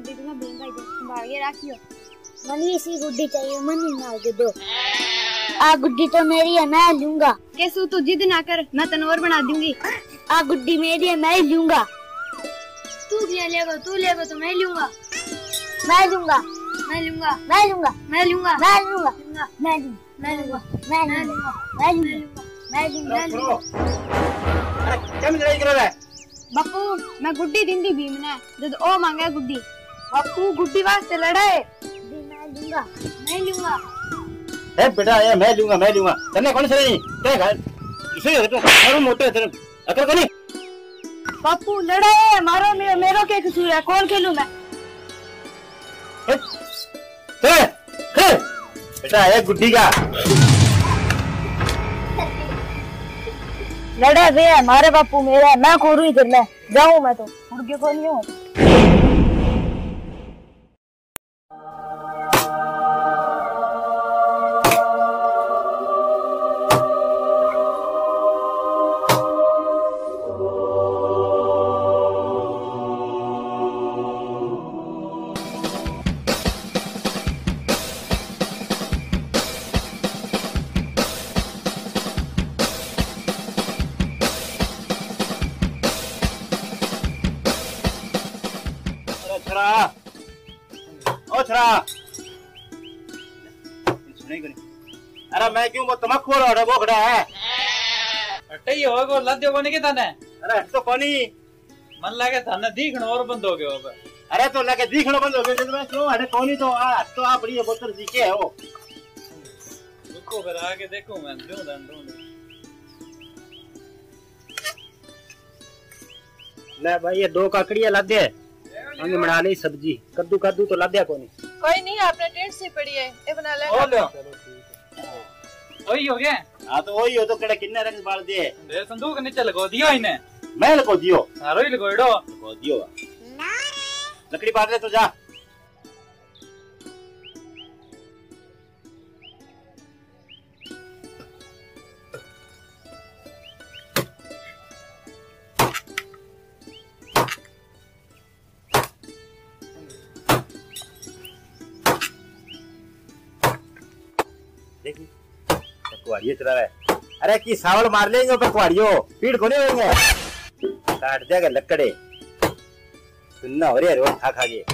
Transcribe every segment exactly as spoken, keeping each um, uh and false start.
गुड्डी तुम्हें बहन भाई संभाल के रखियो। मनी इसी गुड्डी चाहिए, मनी मार के दो। आ गुड्डी तो मेरी है, मैं लूंगा। कैसू तू जिद ना कर, मैं तने और बना दूंगी। आ गुड्डी मेरी है, मैं लूंगा। तू क्या लेगा? तू लेगा तो मैं लूंगा। मैं लूंगा, मैं लूंगा, मैं लूंगा, मैं लूंगा, मैं लूंगा, मैं लूंगा, मैं लूंगा, मैं लूंगा, मैं लूंगा, मैं लूंगा। अरे क्या लड़ाई कर रहा है? बापू मैं गुड्डी दिंदी भीम ने, जब ओ मांगे गुड्डी। बापू गुड्डी वास्ते लड़ाए। मैं लूंगा, मैं लूंगा। ए बेटा ये मैं लूंगा, मैं लूंगा। तन्ने कौन से नहीं? ते घर इसे तो मारो मोटे तेरे अकल कोनी। बापू लड़ाए मारो, मेरा मेरो क्या कसूर है? कौन खेलूं मैं? ए ते बेटा ये गुड्डी का लड़े वे हमारे बापू मेरा है, मैं खोरू इधर में जाऊं। मैं तो उड़ के को नहीं हूँ। ओ छरा सुने को नहीं। अरे मैं क्यों वो तमक खोल रहा वो खड़ा है। अटे ही होगा लद्यो कोनी के तने। अरे तो कोनी मन लागे तने दिखणो और बंद हो गयो अब। अरे तो लगे दिखणो बंद हो गयो जब मैं क्यों अरे कोनी तो आ तो आ बड़ी बोतल दिखे है वो। रुको फिर आगे देखो मैं क्यों दन ढूंढ। ले भाई ये दो काकड़ियां ला दे। हमने बना ली सब्जी। कद्दू कद्दू तो ला दिया कोनी। कोई नहीं आपने टेंट से पड़ी है ये बना ले। ओ लो ओही हो गया। हां तो वही हो तो कड़े किन्ने रंग बाल दे। ये संदूक नीचे लगो दियो इने। मैं लगो दियो। हारो ही लगोइडो। लगो दियो। लकड़ी बांध ले तो जा। देखी पकवाड़ियों चला रहा है। अरे की सावल मार लेंगे पकवाड़ियों पीड़ को नहीं होंगे। काट देगा लकड़े सुनना हो रही रोज खा खा के।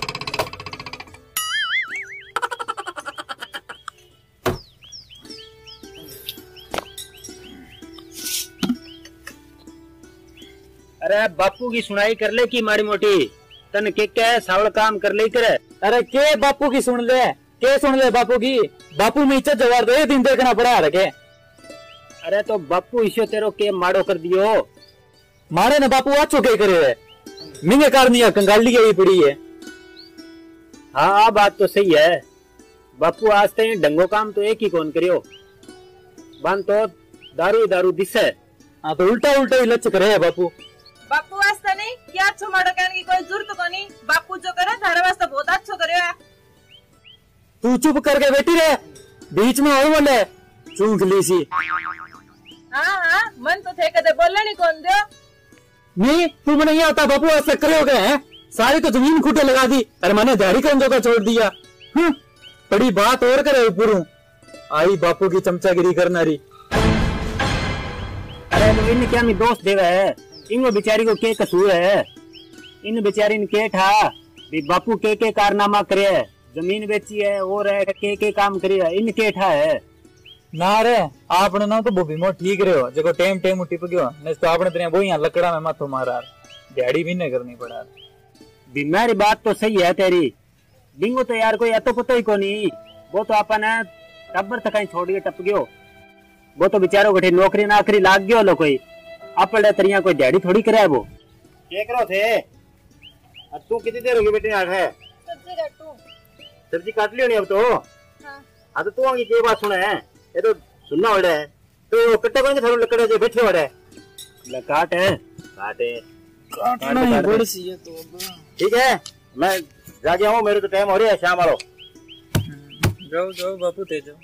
अरे बापू की सुनाई कर ले की माड़ी मोटी तन के क्या सावल काम कर ले करे। अरे के बापू की सुन ले के सुन ले बापू की। बापू में इज्जत जवार दो दिन देखना पड़ा रखे। अरे तो बापू इसे तेरो के माड़ो कर दियो। मारे ने बापू अच्छो के करे है मिंगे कारनिया कंगाली गई पड़ी है। हाँ बात तो सही है। बापू आज तक डंगो काम तो एक ही कौन करियो। बन तो दारू दारू दिसे। हाँ तो उल्टा उल्टा ही लच करे है बापू। बापू वास्ते नहीं क्या अच्छो माड़ो कहने की कोई जरूरत को नहीं। बापू जो करे थारे वास्ते बहुत अच्छो करे है। तू चुप करके बैठी रहे बीच में और बोले चूक ली सी। हाँ हाँ मन तो थे कदे बोलने नहीं कौन दो। नहीं तू मैंने ये आता बापू ऐसे करे हो गए हैं। सारी तो जमीन खूटे लगा दी अरे मैंने दिहाड़ी कंजों का छोड़ दिया। हम्म बड़ी बात और करे ऊपर आई बापू की चमचागिरी करना रही। अरे इन क्या मी दोस्त देवा है। इन बेचारी को के कसूर है। इन बेचारी ने के ठा बापू के के कारनामा करे जमीन बेची है और है के के काम करी है इनके ठा है ना रे आपने ना तो बोबी मो ठीक रहे हो जको टेम टेम टिप गयो नहीं तो आपने तेरे वो यहाँ लकड़ा में माथो मारा दिहाड़ी भी नहीं करनी पड़ा। बीमारी बात तो सही है तेरी। डिंगो तो यार कोई अतो पतो ही को नहीं। वो तो अपन टब्बर तक छोड़ के टप गयो। वो तो बेचारो गठे नौकरी नाकरी लाग गयो लो कोई अपने तरिया कोई दिहाड़ी थोड़ी करे वो। क्या करो थे तू कितनी देर होगी बेटे आठ है सब्जी काटू। सब्जी काट लियो नहीं अब तो। हाँ हाँ तो तू आगे के बात सुना है ये तो सुनना हो रहा है तो कट्टे कौन थारो लकड़े जो बैठे हो रहा है काट है काटे काटना ही बड़ी सी है तो ठीक है मैं जा गया हूँ मेरे तो टाइम हो रहा है शाम वालों। जाओ जाओ बापू ते जाओ।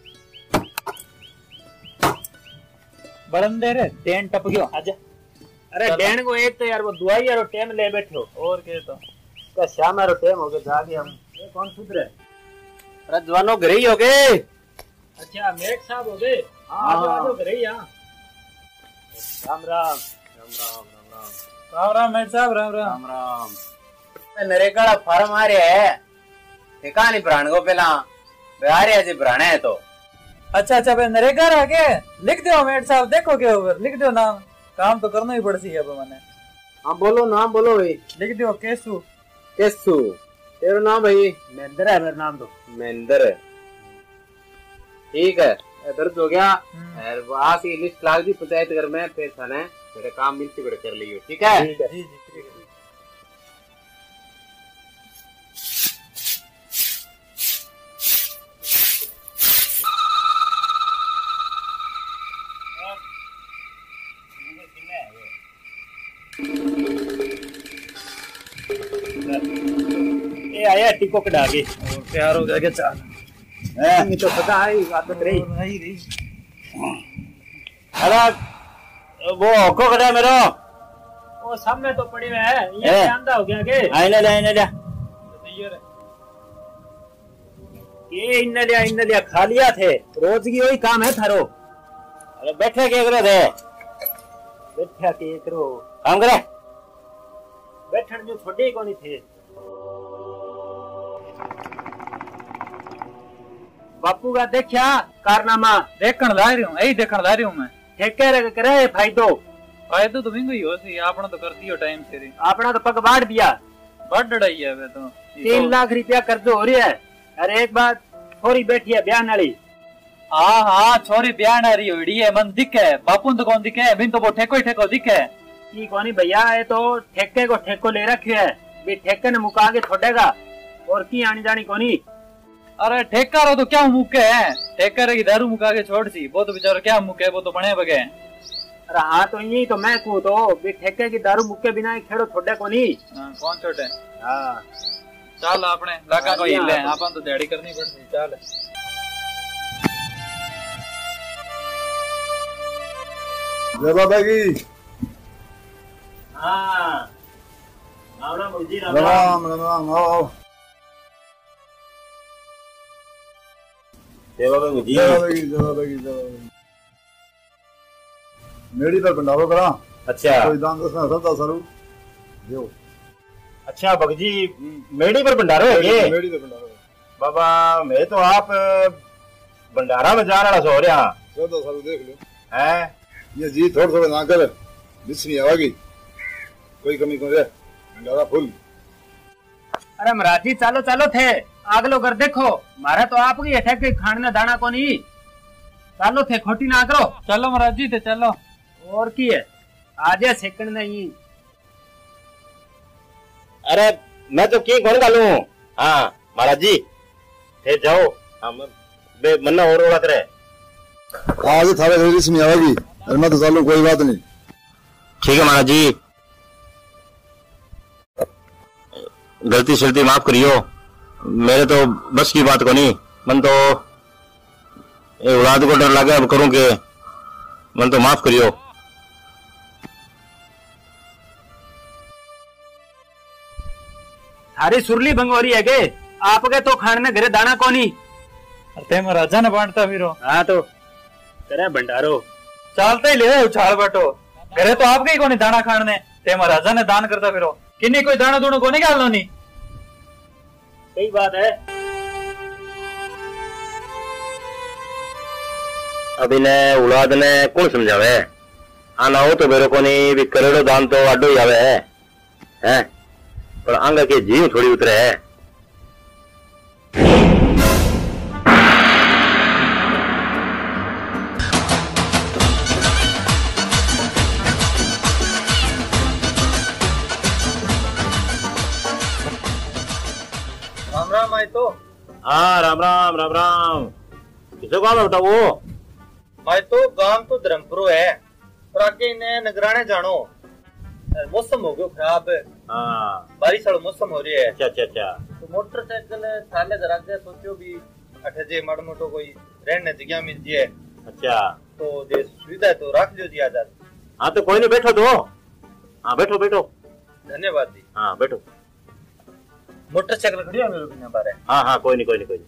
बरंदे रे टेंट टप गयो आजा अरे डेढ़ को एक तो यार वो दवाई यार टाइम ले बैठो और के तो का शाम यार टाइम हो गया जागे हम ये कौन सुधरे। अरे जवानों घर ही हो गए। अच्छा मेक साहब हो गए। हाँ आ जाओ घर ही। हाँ राम राम राम राम राम राम राम राम मेक साहब राम राम राम राम। नरेगा का फार्म आ रहा है ठेका नहीं भराने को पहला आ रहा है भराना है तो। अच्छा अच्छा भाई नरेगा रहा के लिख दो मेट साहब देखो के ऊपर लिख दो नाम काम तो करना ही पड़सी अब मैंने। हाँ बोलो नाम बोलो भाई। लिख दो केसु। केसु तेरा नाम भाई? महेंद्र है मेरा नाम तो। महेंद्र है ठीक है दर्द हो गया वहां से लिस्ट लाग दी पंचायत घर में फिर थाने मेरे काम मिलती बड़े कर लियो ठीक है। ठीक है जी जी ठीक है। ये आया टिको कटा के और प्यार हो गया चाल है तो पता है बात तो रही नहीं रही। अरे वो को कटा मेरा वो सामने तो पड़े हुए है ये अंधा हो गया के आए ले ले ले ये इन लिया इन लिया खा लिया थे रोज की वही काम है थारो। अरे बैठे के करो थे बैठा के करो काम करे बैठन जो छोटे को नहीं थे। बापू का देखा कारनामा देखण ला रही हूँ यही देखण ला रही हूँ मैं। ठेके करे फायदो फायदो तो बिंगो ही हो सी आपने तो कर दियो टाइम से आपने तो पग बाढ़ दिया बड़ डड़ाई है वे तो तीन लाख रुपया कर्ज हो रही है। अरे एक बात छोरी बैठी है ब्याह नाली। हाँ हाँ छोरी ब्याह नारी होड़ी है मन दिखे बापू तो कौन दिखे बिन तो वो ठेको ही ठेको दिखे की कोनी भैया है तो ठेके को ठेको ले रखे है भी ठेके ने मुका के छोड़ेगा और की आनी जानी कोनी। अरे ठेका रो तो क्या मुके है ठेका रे की दारू मुका के छोड़ सी वो तो बेचारा क्या मुके वो तो बने बगे। अरे हाँ तो यही तो मैं कहूँ तो भी ठेके की दारू मुके बिना खेड़ो छोड़े कोनी। हाँ कौन छोटे हाँ चल आपने लाका को हिले आपन तो दिहाड़ी करनी पड़ती चल। जय बाबा की। हाँ राम राम मुझी राम राम राम राम आओ जय बाबा मुझी जय बाबा की जय बाबा की जय बाबा की। मेरी पर भंडारो करा। अच्छा कोई दान दसना सबदा सरू देओ। अच्छा भगजी मेड़ी पर भंडारो है ये? मेड़ी पर भंडारो बाबा मैं तो आप भंडारा में जाने वाला सो रहा सबदा सरू देख लो है ये जी थोड़ा थोड़ा ना कर बिस्नी आवागी कोई कमी को रे भंडारा फुल। अरे महाराज जी चालो चालो थे आगलो कर देखो मारा तो आपकी अटैक के खाने दाना को नहीं चालो थे खोटी ना करो। चलो महाराज जी थे चलो और की है आज सेकंड नहीं। अरे मैं तो की कौन गालू हाँ महाराज जी थे जाओ हम बे मन्ना और ओला करे आज थारे घर बिस्नी आवागी और मैं तो चालू कोई बात नहीं। ठीक है महाराज जी गलती सलती माफ करियो मेरे तो बस की बात को नहीं मन तो औलाद को डर लगा अब करूं के मन तो माफ करियो। थारी सुरली भंग हो रही है के आपके तो खाने घरे दाना कोनी ते महाराजा ने बांटता फिरो। हाँ तो करे भंडारो चालते ही ले उछाल बटो घरे तो आपके ही कोनी दाना खाने ते महाराजा ने दान करता फिरो किन्नी कोई दाना दूना कोनी गालो नहीं। सही बात है। अभी ने औलाद ने कौन समझावे आना हो तो मेरे को नहीं भी करोड़ों दान तो अड्डो ही आवे है हैं पर आंगा के जीव थोड़ी उतरे है। राम राम आई तो हाँ राम राम राम राम किसे कौन है बताओ वो भाई तो गांव तो धर्मपुरो है पर आगे इन्हें नगराने जानो मौसम हो गयो खराब हाँ बारिश वाला मौसम हो रही है। अच्छा अच्छा अच्छा तो मोटरसाइकिल थाले घर आगे सोचो भी अठे जे माड़ो मोटो कोई रहने जगह मिल जाए अच्छा तो जे सुविधा है तो रख लो जी आजाद। हाँ तो कोई नहीं बैठो तो हाँ बैठो बैठो। धन्यवाद जी। हाँ बैठो। मोटरसाइकिल खड़ी है मेरे बिना बारे। हाँ हाँ कोई नहीं कोई नहीं कोई नहीं।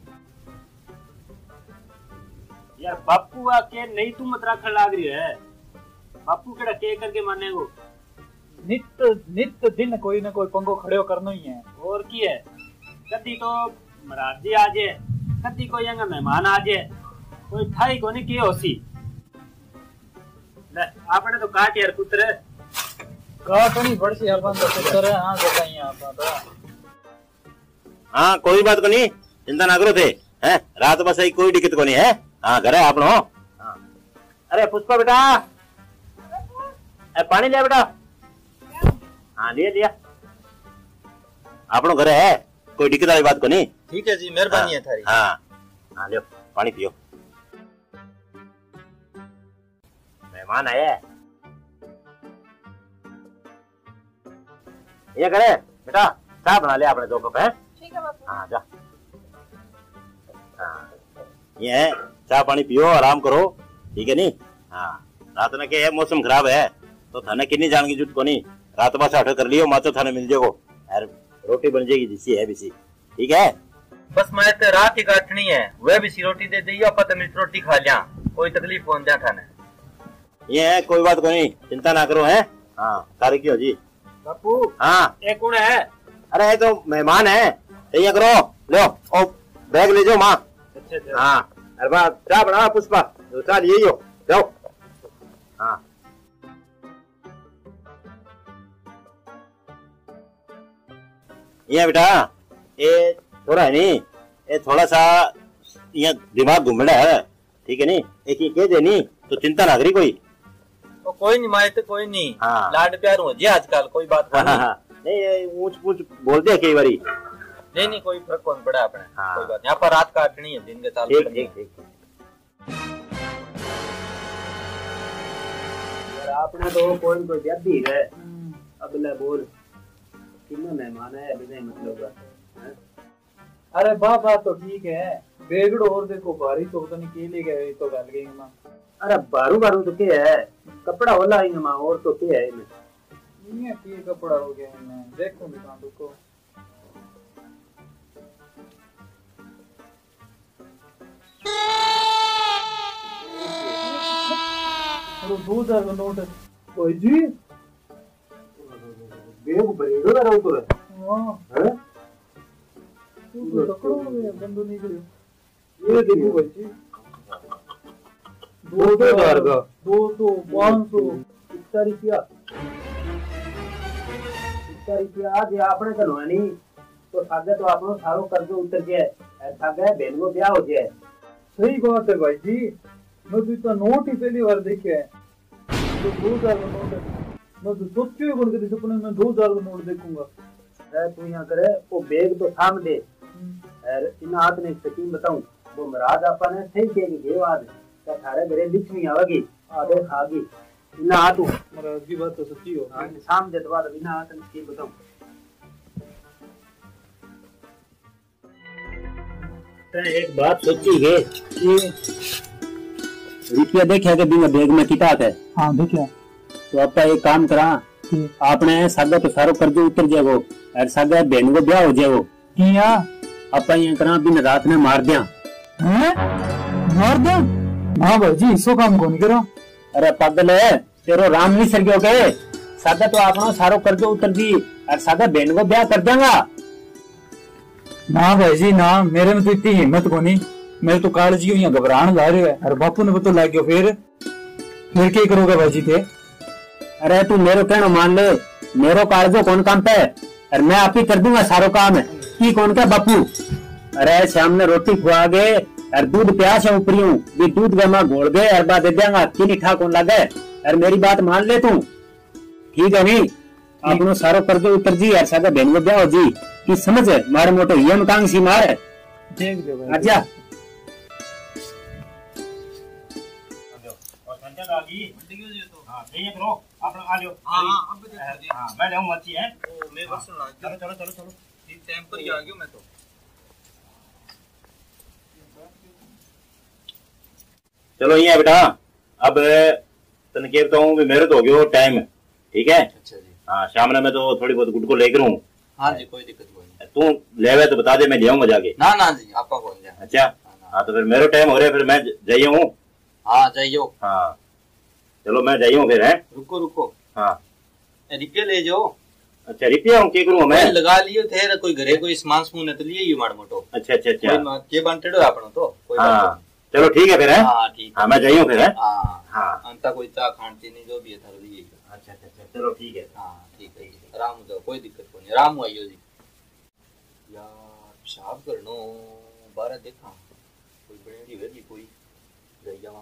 यार बापू आके नहीं तू मत राखण लाग रही है। बापू केड़ा के करके माने को नित नित दिन कोई ना कोई पंगो खड़े करनो ही है। और की है कदी तो महाराज जी आ जाए कदी कोई यंगा मेहमान आ जाए कोई ठाई कोनी के होसी। ले आपने तो काट यार पुत्र काट नहीं बड़सी अपन तो पुत्र है। हां बताइए आप तो। हाँ कोई बात कोनी चिंता ना करो थे हैं रात बस आई कोई दिक्कत कोनी है। हाँ घर है आपनो। हाँ अरे पुष्पा बेटा ए पानी ले बेटा। हाँ लिया लिया आपनो घर है कोई दिक्कत वाली बात कोनी। ठीक है जी मेहरबानी है थारी। हाँ हाँ लियो पानी पियो। मेहमान आया है ये करे बेटा चाय बना ले आपने दो कप है। ठीक है बापू। हाँ जा। हाँ ये है चाय पानी पियो आराम करो ठीक है नी। हाँ रात में के है मौसम खराब है तो थाने कितनी जान की जुट को नहीं रात बस ऑर्डर कर लियो माचो थाने मिल जाओ यार रोटी बन जाएगी जिसी है बिसी ठीक है। बस मैं तो रात ही काटनी है वह भी सी रोटी दे दी पता मिर्च रोटी खा लिया कोई तकलीफ कौन दिया थाने। ये है कोई बात को नहीं चिंता ना करो है। हाँ तारीख क्यों जी बापू। हाँ एक कौन है। अरे ये तो मेहमान है ये करो लो ओ बैग ले जाओ माँ। अच्छा अच्छा। हाँ अरे बा चाय बना पुष्पा चाय लिए हो जाओ। हाँ ये बेटा ये थोड़ा है नी ये थोड़ा सा ये दिमाग घूमना है ठीक है नी एक ही कह दे नी तो चिंता ना करी कोई। तो कोई नहीं माए तो कोई नहीं। हाँ। लाड प्यार हो जी आजकल कोई बात हाँ, नहीं। हाँ, नहीं ऊंच पूछ बोलते हैं कई बारी। नहीं नहीं कोई फर्क कौन पड़ा अपने। हाँ। कोई बात यहाँ पर रात काटनी है दिन के साल ठीक ठीक ठीक। यार आपने तो कोई कोई व्याधि है अब ले बोल कितना मेहमान है अभी नहीं मतलब का। अरे बाप बात तो ठीक है बेगड़ो और देखो भारी तो पता नहीं के ले गए तो गल गई मां। अरे बारू बारू तो क्या है कपड़ा होला ही मां और तो क्या है इनमें। ये की कपड़ा हो गया मैं देखूं दुकान रुको। और दो हजार का नोट है ओए जी बेग बरेड़ो ना रहो तो हां है तू तो पकड़ो में बंदो नहीं करियो ये देखो भाई जी दो हजार का दो सौ पाँच सौ इतना रुपया इतना रुपया आज आपने करना नहीं तो सागे तो आपनो सारो कर्ज उतर जाए सागे बहन को ब्याह हो जाए। सही बात है भाई जी मैं तो इतना नोट ही पहली बार देखे है तो दो हजार का नोट है मैं तो सोचो ही कभी सपने में दो हजार का नोट देखूंगा। अरे तू यहाँ करे वो बैग तो थाम दे और इन हाथ ने स्कीम बताऊं वो महाराज आपा ने सही कह के गए आज क्या थारे घरे लक्ष्मी आवेगी आधे खागी इन हाथ महाराज की बात तो सच्ची हो। हाँ शाम जब बाद बिना हाथ ने स्कीम बताऊं। एक बात सोची है कि रुपया देखा के बिना बैग में किता है। हाँ देखिए तो आपका एक काम करा आपने सागा तो सारो कर्ज उतर जाएगो और सागा बहन को ब्याह हो जाएगो किया आपा ये करा बिन रात में मार दिया। हैं मार दिया हाँ भाई जी इसो काम कौन करो। अरे पागल है तेरो राम नहीं सर गयो के सागा तो आपनो सारो कर्ज उतर दी और सागा बहन को ब्याह कर देगा। ना भाई जी ना मेरे में तो इतनी हिम्मत को नहीं मेरे तो काल जी यहाँ घबराने ला रहे है और बापू ने पता लग गया फिर फिर क्या करोगे भाई जी थे। अरे तू मेरो कहना मान ले मेरो कागजो कौन काम पे और मैं आप ही कर दूंगा सारो काम है की कौन क्या बापू। अरे शाम ने रोटी खुआ गए और दूध प्यास है ऊपरी हूँ भी दूध गमा घोल गए और बाद दे देंगा चीनी ठा कौन लगे और मेरी बात मान ले तू ठीक है नहीं अपनो सारो कर्जो उतर जी और सादा बहन को ब्याह हो जी की समझ है मारे मोटो यम कांग सी मार है देख दो भाई अच्छा चलो ये बेटा अब तन कहता हूँ मेरे तो हो गयो टाइम ठीक है। अच्छा जी। हाँ शाम में मैं तो थोड़ी बहुत गुड़ को लेकर हूँ। हाँ जी कोई दिक्कत नहीं। तू लेवे तो बता दे, मैं जाऊंगा जाके। ना ना जी आपका कौन जाए। अच्छा हाँ तो फिर मेरा टाइम हो रहा है, फिर मैं जाइए हूँ। हाँ जाइयो। हाँ चलो मैं जाइए हूँ फिर। है रुको रुको। हाँ रिपे ले जाओ। अच्छा रिपिया हूँ, क्या करूँ मैं? लगा लियो थे कोई घरे कोई सामान सुन तो लिए माड़ मोटो। अच्छा अच्छा अच्छा के बांटेडो आपनो तो कोई हाँ चलो ठीक है फिर। है हाँ ठीक है। हाँ मैं जाइए हूँ फिर। है हाँ हाँ अंता कोई चा खान चीनी जो भी है थारे लिए। अच्छा अच्छा अच्छा चलो ठीक है। हाँ ठीक है आराम हो जाओ, कोई दिक्कत नहीं। आराम आइयो जी। यार पेशाब करनो बारह देखा कोई बड़ी वेली कोई जाई जावा।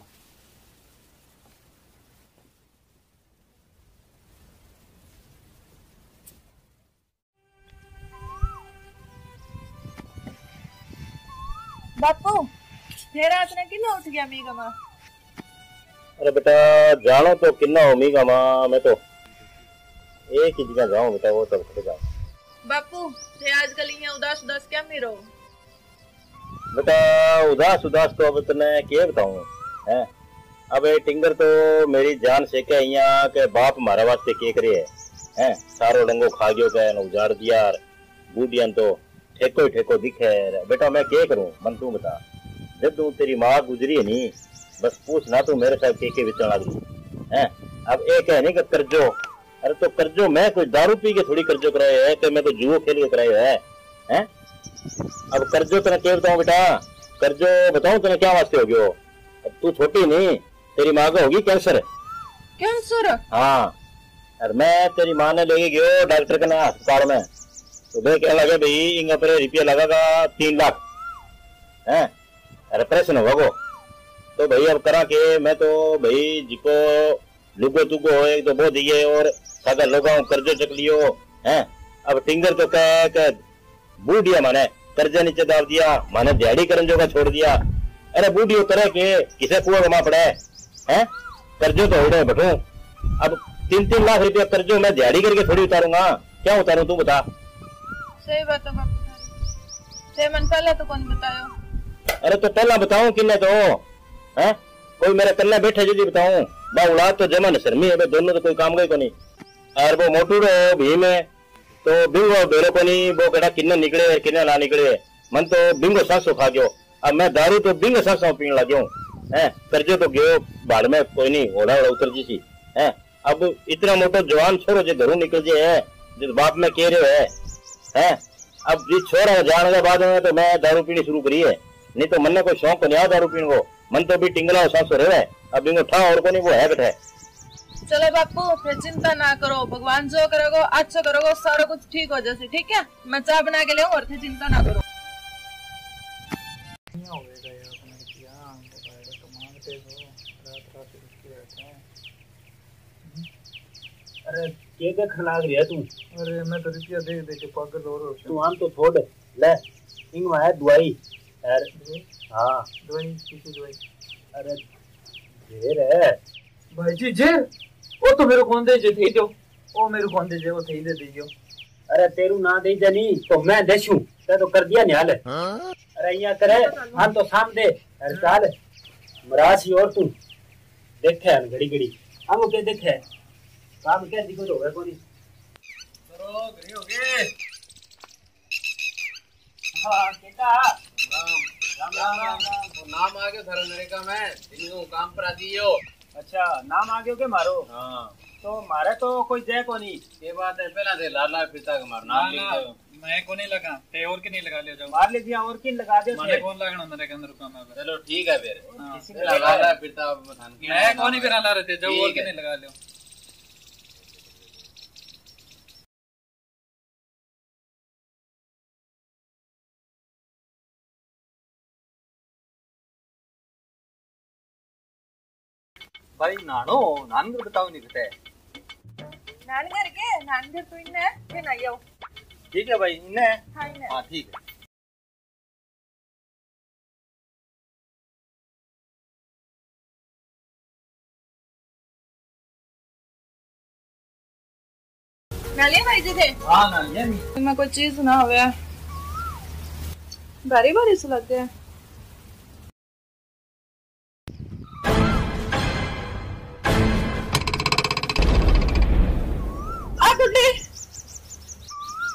बापू फिर आपने कितना उठ गया मी गमा। अरे बेटा जानो तो कितना हो मी का माँ, मैं तो एक ही जगह जाऊँ बेटा, वो सब खड़े जाऊँ। बापू थे आजकल यहाँ उदास उदास क्या मी रहो। बेटा उदास उदास तो अब तने क्या बताऊँ है। अब ये टिंगर तो मेरी जान से क्या यहाँ के बाप हमारे वास्ते के करे है, हैं सारो डंगो खा गयो के उजाड़ दिया, बूढ़िया तो ठेको ही ठेको दिखे। बेटा मैं क्या करूँ मन तू बता। जब तू तेरी माँ गुजरी है नी बस पूछ ना तू मेरे साथ के के विचरण लग रही है। अब एक है नहीं कि कर्जो, अरे तो कर्जो मैं कोई दारू पी के थोड़ी कर्जो कराए है कि मैं कोई जुओ खेल के कराए है, हैं? अब कर्जो तेना क्या बताऊं बेटा, कर्जो बताऊं तेना क्या वास्ते हो गयो। अब तू छोटी नहीं, तेरी माँ को होगी कैंसर। कैंसर? हाँ अरे मैं तेरी माँ ने लेके गयो डॉक्टर के ना अस्पताल में, तो भाई क्या लगे भाई इंगा पर रुपया लगेगा तीन लाख है। अरे ऑपरेशन होगा वो तो भाई अब करा के मैं तो भाई जिको लुगो तुगो हो तो वो दिए और सागर लोगों कर्जो चक लियो है। अब टिंगर तो कह कह बूढ़िया माने कर्जा नीचे डाल दिया, माने दिहाड़ी करन जो का छोड़ दिया। अरे बूढ़ी करे के किसे कुआ कमा पड़े है, कर्जो तो उड़े बैठू। अब तीन तीन लाख रुपया कर्जो मैं दिहाड़ी करके थोड़ी उतारूंगा, क्या उतारूं तू बता। सही बात है बापू, से मन पहले तो कौन बतायो। अरे तो पहला बताऊं किन्ने तो है, कोई मेरे कन्ने बैठे जी बताऊं बा औलाद तो जमा न शर्मी है, दोनों तो कोई काम गए को नहीं। और वो मोटूड़ो भी में तो बिंगो बेरो को नहीं, वो केड़ा किन्ने निकले किन्ने ना निकले, मन तो बिंगो सांसो खा गयो। अब मैं दारू तो बिंगो सांसो पीने लग गयो है। कर्जो तो गयो बाढ़ में कोई नहीं ओढ़ा ओढ़ा उतर जी सी है। अब इतना मोटो जवान छोरो जो घरों निकल जे है जिस बाप में कह रहे है, है? अब जिस छोरा जाने के बाद में तो मैं दारू पीनी शुरू करी है, नहीं तो मन ने कोई शौक नहीं आ दारू पीने को, मन तो भी टिंगला सांसो रहे है। अब इनको ठा और को नहीं वो है बैठे। चलो बापू फिर चिंता ना करो, भगवान जो करोगे अच्छा करोगे सारा कुछ ठीक हो जाए, ठीक है। मैं चाय बना के ले और फिर चिंता ना करो। अरे के देख लाग रही है तू। अरे मैं तो रुपया दे दे के पागल हो रहा हूँ। तू आम तो छोड़ ले, इंग में है दवाई। अरे हाँ दवाई किसी दवाई। अरे जेर है भाई जी जेर, वो तो मेरे को दे जे थे दो, ओ मेरे को दे जे वो थे दे दियो। अरे तेरू ना दे जनी तो मैं देशू ते तो कर दिया निहाल। अरे यहाँ करे हम तो साम दे। अरे चाल मरासी और तू देखे घड़ी घड़ी हम के देखे काम क्या दिक्कत हो गया कोनी करो घड़ी हो गए। हाँ केका राम राम राम राम। तो नाम आ गयो थारा नरेगा में दिनो काम पर आ दियो। अच्छा नाम आ गयो के मारो। हां तो मारे तो कोई जय कोनी के बात है पहला से लाल लाल फिरता के मार नाम लिख दो। मैं को नहीं लगा ते और के नहीं लगा लियो जाओ मार ले दिया और किन लगा दे माने कौन लगना मेरे के अंदर काम है। चलो ठीक है फिर किसी लाल लाल फिरता बथान की मैं कौन ही फिर ला रहे थे जो और के नहीं लगा लियो। भाई नानो नानगर बताओ नहीं कहते नानगर के नानगर तो इन्ने के ना यो। ठीक है भाई इन्ने हां इन्ने हां ठीक है। नालिया भाई जी थे। हां नालिया नहीं मैं कोई चीज ना होवे बारी बारी से लग गया।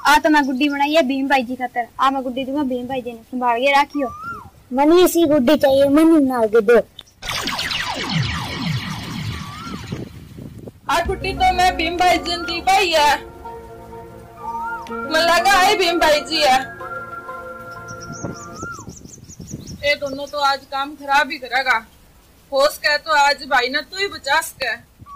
आ तो मैं गुड्डी बनाई है भीम भाई जी खातर। आ मैं गुड्डी दूंगा भीम भाई जी ने, संभाल के रखियो। मनी सी गुड्डी चाहिए, मनी ना के दो। आ गुड्डी तो मैं भीम भाई जी दी भाई है, मैं लगा है भीम भाई जी है। ये दोनों तो आज काम खराब ही करेगा। होश कह तो आज भाई ने तू ही बचा सके।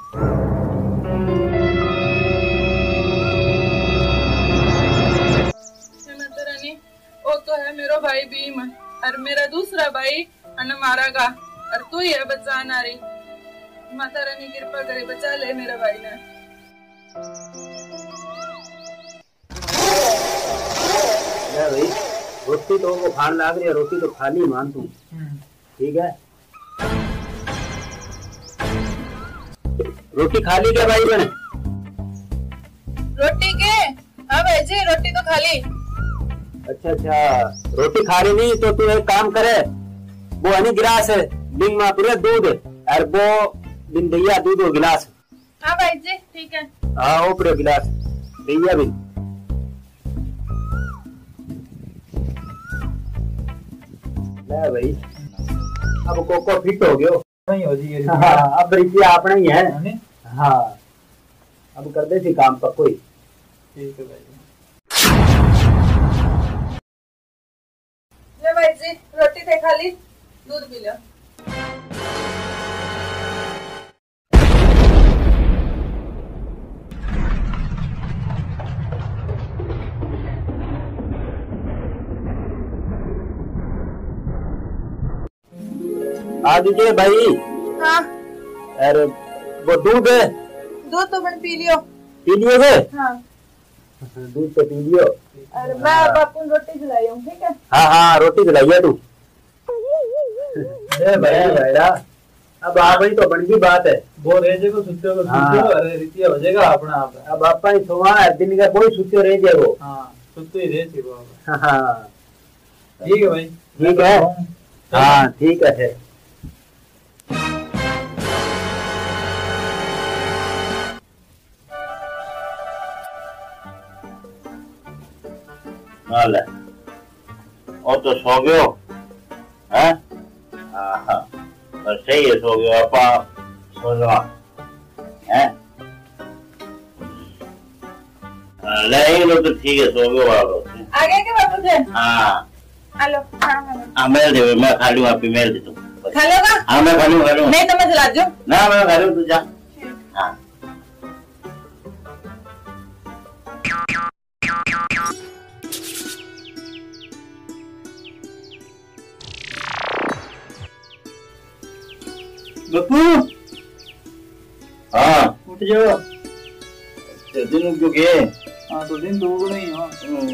वो तो है मेरा भाई भीम और मेरा दूसरा भाई अन मारागा और तू ही है बचाना रही। माता रानी कृपा करे बचा ले मेरा भाई ने। या भाई रोटी तो वो खान लाग रही है, रोटी तो खाली मान तू, ठीक है। रोटी खाली क्या भाई बने? रोटी के? हाँ भाई जी रोटी तो खाली। अच्छा अच्छा, रोटी खा रही नहीं तो तू एक काम करे, वो हनी गिलास है बिन में पूरे दूध और वो बिन दैया दूध और गिलास। हाँ भाई जी ठीक है। हाँ वो पूरे गिलास दैया बिन। ले भाई अब कोको फिट हो गयो। नहीं हो जी। हाँ अब रिपिया अपना ही है। हाँ अब कर दे सी काम पर कोई। ठीक है भाई। ले भाई जी रोटी थे खाली, दूध पी लो। आ दीजिए भाई। हाँ अरे वो दूध है। दूध तो मैंने पी लियो। पी लिए थे? हाँ दूध तो पी लियो। अरे मैं अब आपको रोटी खिलाई हूँ, ठीक है। हाँ हाँ रोटी खिलाइए तू। भैया अब आ गई तो बन की बात है। वो रेजे को सुत्ते को हाँ। सुत्ते अरे रितिया हो जाएगा अपना आप। अब आपा ही सुहा दिन का कोई सुत्ते रह जाए वो। हाँ सुत्ते ही रहे थे वो। हाँ ठीक है भाई। ठीक है। हाँ ठीक है। ले और तो सो गयो है। हाँ हाँ बस सही है, सो गयो आपा सो जाओ है। ले लो तो ठीक है, सो गयो आप आगे के बाबू थे। हाँ हेलो हाँ हाँ हाँ मेल दे, मैं खा लूँ आप मेल दे तू। खा लोगा? हाँ मैं खा लूँ खा लूँ। नहीं तो मैं चला दूँ। ना मैं खा लूँ, तू जा। हाँ बप्पू हाँ उठ जाओ। दिन क्यों गए? हाँ तो दिन तो उग नहीं। हाँ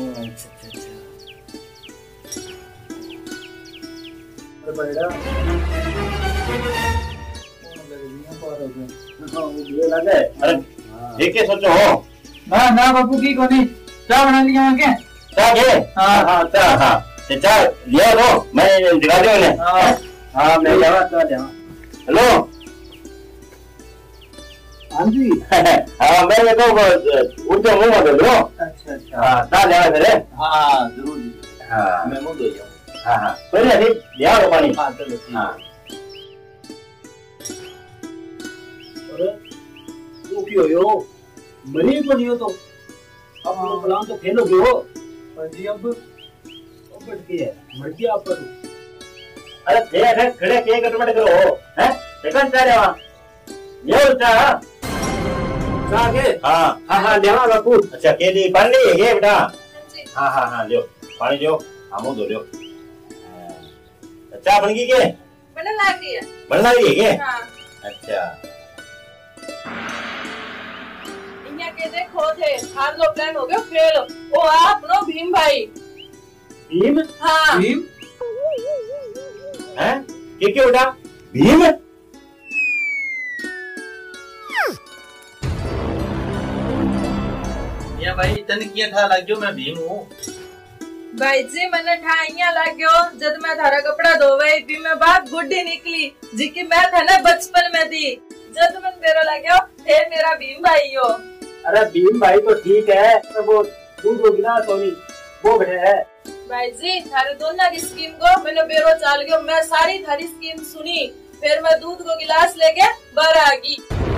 ठीक है सोचो हो ना ना बापू की कोनी चाय बना लिया वहाँ के। चाय के? हाँ हाँ चाय हाँ चाय लिया लो, मैं दिखा दूँ उन्हें। हाँ मैं जावा चाय जावा। हेलो हाँ जी। हाँ मैं तो उठ जाऊँ मुँह मत लो। अच्छा अच्छा। हाँ चाय जावा फिर। हाँ जरूर। हाँ मैं मुँह धो जाऊँ। हाँ हाँ पहले अभी लिया लो पानी। हाँ चलो ठीक। हाँ तू क्यों हो मरी तो नहीं हो तो अब प्लान तो खेलोगे हो। जी अब बट के मर गया आप पर। अरे खड़े खड़े के गटमट करो हैं? सेकंड चाय लेवा ये चाय कहाँ के? हाँ हाँ हाँ लेवा बापू। अच्छा के ली पानी ले ये बेटा। हाँ हाँ हाँ लियो पानी लियो, हाँ मुँह धो लियो। चाय बन गई के? बनने लग गई है। बनना ही है के? हाँ अच्छा इन्हें के देखो थे हार लो प्लान हो गया फेल। ओ आप नो भीम भाई। भीम? हाँ भीम हैं? के क्या बेटा भीम? या भाई तन किया था लग जो मैं भीम हूँ। भाई जी मैंने ठाइया लग गयो जब मैं थारा कपड़ा धोवे थी मैं बात गुड्डी निकली जी की मैं था ना बचपन में थी जब मैं मेरा लग गयो थे मेरा भीम भाई हो। अरे भीम भाई तो ठीक है, तो वो दूध को गिलास होनी वो बैठे है। भाई जी थारे दोनों की स्कीम को मैंने बेरो चाल गयो, मैं सारी थारी स्कीम सुनी, फिर मैं दूध को गिलास लेके बाहर आ गई।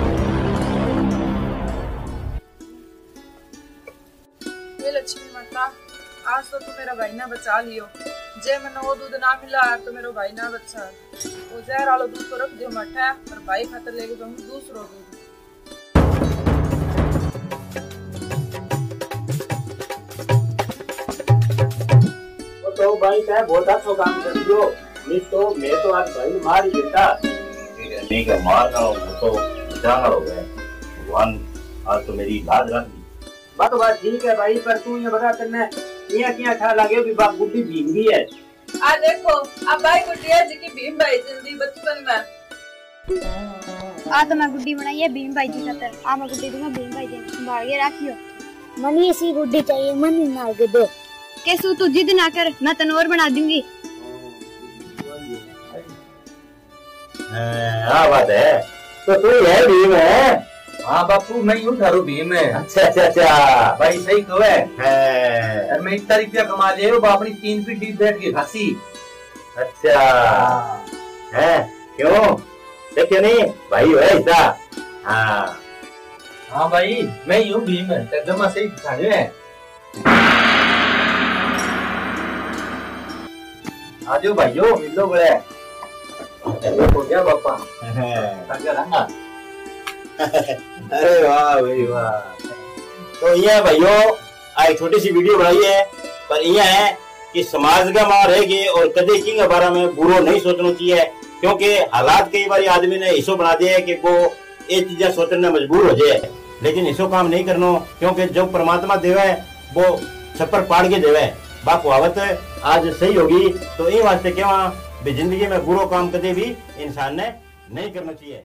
ये लक्ष्मी माता आज तो तू मेरा भाई ना बचा लियो, जे मैंने वो दूध ना मिला तो मेरा भाई ना बचा, वो जहर वाला दूध को रख दियो मठा और भाई खातर लेके जाऊंगी दूसरो दूध। तो भाई क्या बहुत अच्छा काम कर दियो, नहीं तो मैं तो आज भाई मार ही देता। ठीक है मारना हो तो जाना हो गया, भगवान आज तो मेरी लाज रख दी। बात बात ठीक है भाई, पर तू ये बता करना किया किया खा लगे कि बाप गुड्डी भीम गई है। आ देखो अब भाई गुड्डी है जी की भीम भाई जिंदगी बचपन में। आ तो मैं गुड्डी बनाई है भीम भाई जी खातर, आ मैं गुड्डी दूंगा भीम भाई जी संभाल के रखियो। मनी ऐसी गुड्डी चाहिए, मनी ना के दो। कैसू तू जिद ना कर, मैं तन और बना दूंगी। हाँ बात है, तो तू है भीम है? हाँ बापू मैं यूँ थारू भीम है। अच्छा अच्छा अच्छा भाई सही कहो है, है। मैं इतना रुपया कमा ले वो अपनी तीन पीटी बैठ के खासी। अच्छा है क्यों देखियो नहीं भाई है ऐसा। हाँ हाँ भाई मैं यूँ भीम है, तर्जमा सही खाने है। आजो भाइयों मिलो बड़े हो गया पापा। अरे वाह भाई वाह। तो ये भाइयों आज छोटी सी वीडियो बनाई है, पर यह है कि समाज का मार है कि और कदे की के बारे में बुरो नहीं सोचना चाहिए, क्योंकि हालात कई बार आदमी ने हिस्सों बना दिया है कि वो ये चीजें सोचने मजबूर हो जाए, लेकिन हिस्सों काम नहीं करना, क्योंकि जो परमात्मा देवे वो छप्पर पाड़ के देवे। बाप कहावत आज सही होगी, तो ये वास्ते क्या जिंदगी में बुरो काम कदे भी इंसान ने नहीं करना चाहिए।